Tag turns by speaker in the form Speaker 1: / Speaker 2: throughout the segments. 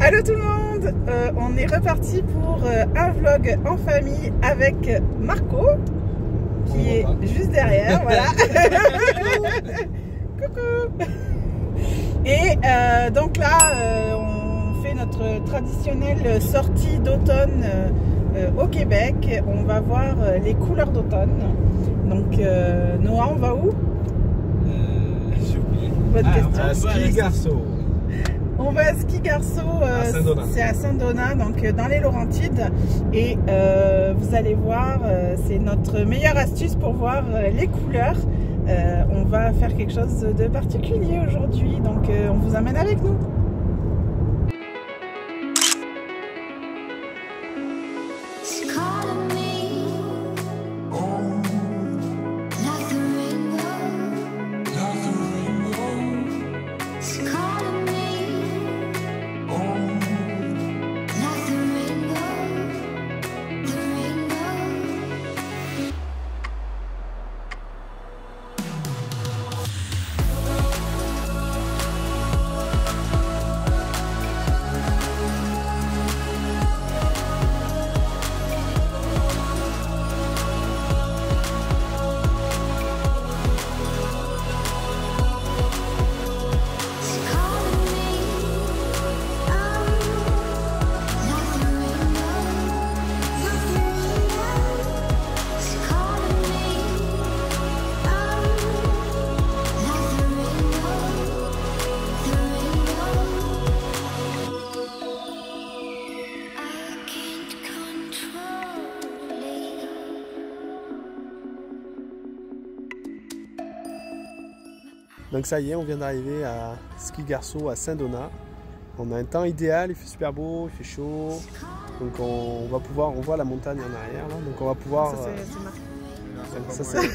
Speaker 1: Allô tout le monde, on est reparti pour un vlog en famille avec Marco qui est juste derrière, voilà. Coucou. Et donc là, on fait notre traditionnelle sortie d'automne au Québec. On va voir les couleurs d'automne. Donc Noah, on va où?
Speaker 2: J'ai oublié.
Speaker 1: Bonne question.
Speaker 2: À Ski Garceau.
Speaker 1: On va à Ski Garceau, c'est à Saint-Donat, donc dans les Laurentides. Et vous allez voir, c'est notre meilleure astuce pour voir les couleurs. On va faire quelque chose de particulier aujourd'hui, donc on vous amène avec nous.
Speaker 2: Donc ça y est, on vient d'arriver à Ski Garceau à Saint-Donat. On a un temps idéal, il fait super beau, il fait chaud. Donc on va pouvoir, on voit la montagne en arrière là, donc on va pouvoir. Ça c'est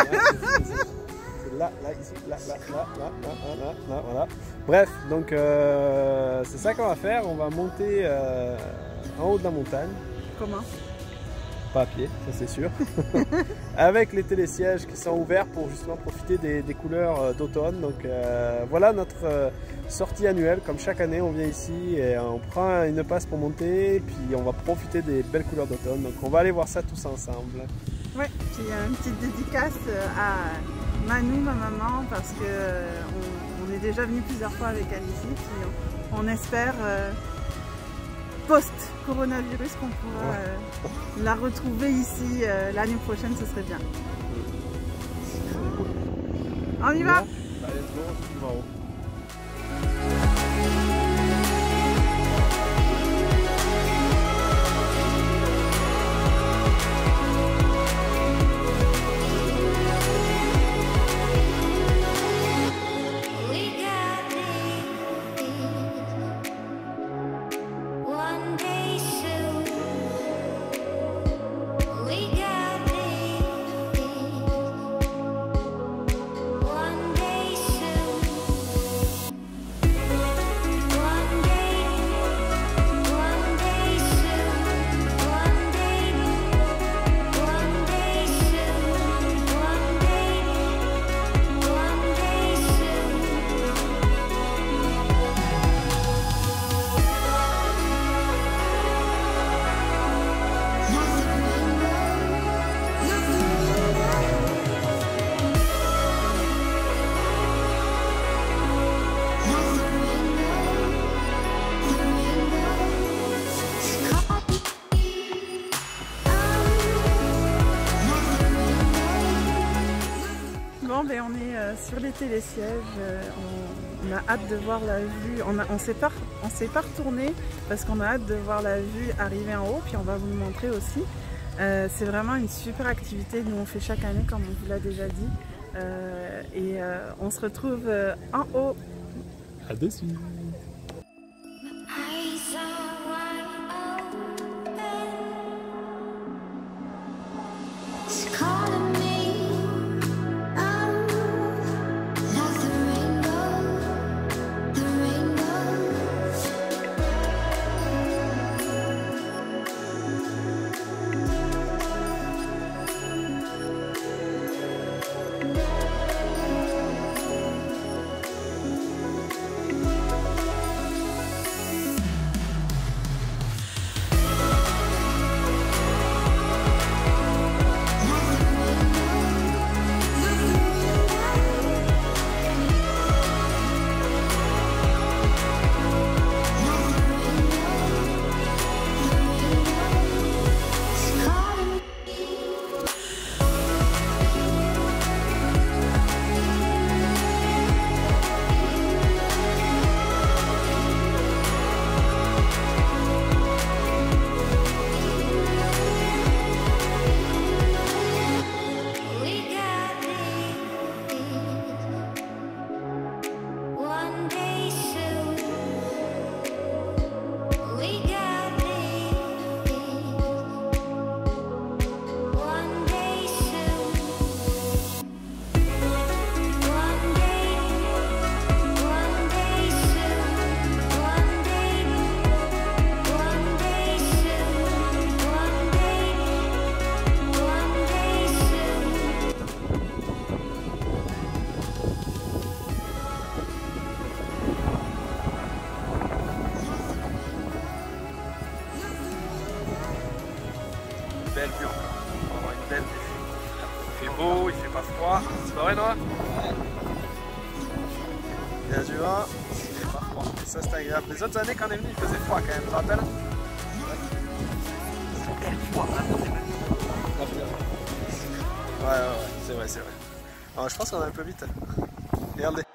Speaker 2: là, ici, là, voilà. Bref, donc c'est ça qu'on va faire. On va monter en haut de la montagne.
Speaker 1: Comment?
Speaker 2: Pas à pied, ça c'est sûr. Avec les télésièges qui sont ouverts pour justement profiter des couleurs d'automne. Donc voilà notre sortie annuelle. Comme chaque année, on vient ici et on prend une passe pour monter. Puis on va profiter des belles couleurs d'automne. Donc on va aller voir ça tous ensemble.
Speaker 1: Ouais, puis une petite dédicace à Manu, ma maman, parce que on est déjà venu plusieurs fois avec elle ici. Puis on espère post-coronavirus qu'on pourra la retrouver ici l'année prochaine, ce serait bien. On y va?
Speaker 2: Allez, let's go.
Speaker 1: Bon, ben on est sur les télésièges, on a hâte de voir la vue, on s'est pas retourné parce qu'on a hâte de voir la vue arriver en haut, puis on va vous le montrer aussi. C'est vraiment une super activité, nous on fait chaque année comme on vous l'a déjà dit, et on se retrouve en haut.
Speaker 2: À dessus. beau, il fait pas froid. C'est pas vrai, Noah? Ouais. Il y a du vent, il fait pas froid. Et ça, c'est agréable. Les autres années, quand on est venu, il faisait froid quand même, tu te rappelles? Ouais, c'est vrai, c'est vrai. Alors, je pense qu'on est un peu vite. Regardez.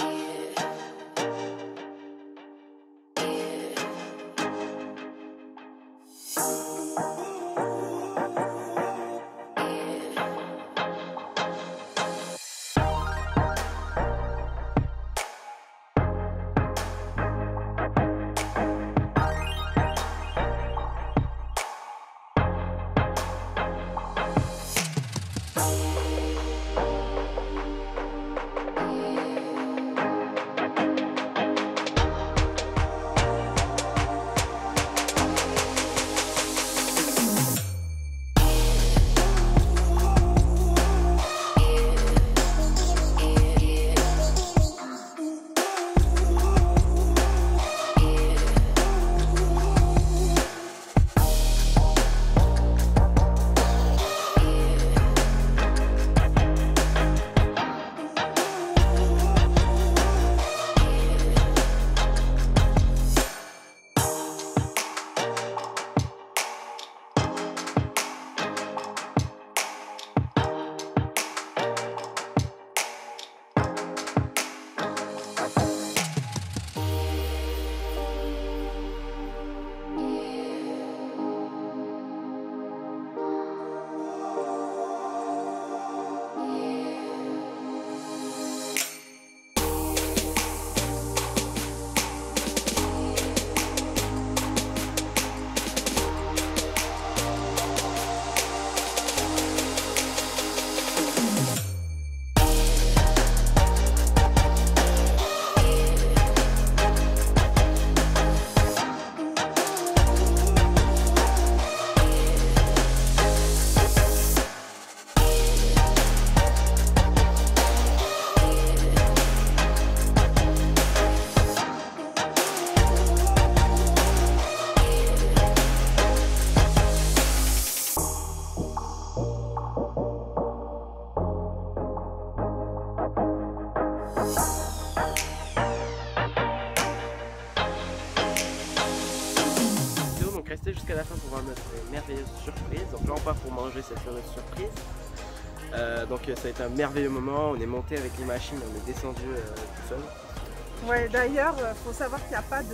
Speaker 3: Restez jusqu'à la fin pour voir notre merveilleuse surprise. Donc là on part pour manger cette fameuse surprise. Donc ça a été un merveilleux moment, on est monté avec les machines, on est descendu tout seul.
Speaker 1: Ouais, d'ailleurs, il faut savoir qu'il n'y a pas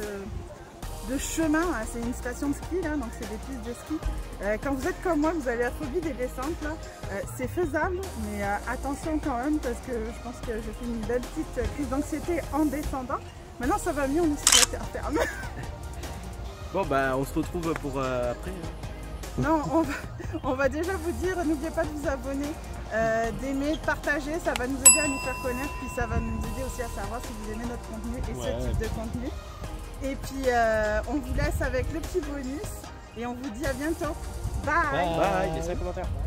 Speaker 1: de chemin, hein. C'est une station de ski là, donc c'est des pistes de ski. Quand vous êtes comme moi, vous avez la phobie des descentes là, c'est faisable, mais attention quand même parce que je pense que j'ai fait une belle petite crise d'anxiété en descendant. Maintenant ça va mieux, on est sur la terre ferme.
Speaker 3: Bon bah on se retrouve pour après.
Speaker 1: Non, on va déjà vous dire, n'oubliez pas de vous abonner, d'aimer, de partager, ça va nous aider à nous faire connaître, puis ça va nous aider aussi à savoir si vous aimez notre contenu et ce type de contenu. Et puis on vous laisse avec le petit bonus et on vous dit à bientôt. Bye.
Speaker 3: Bye, laissez un commentaire.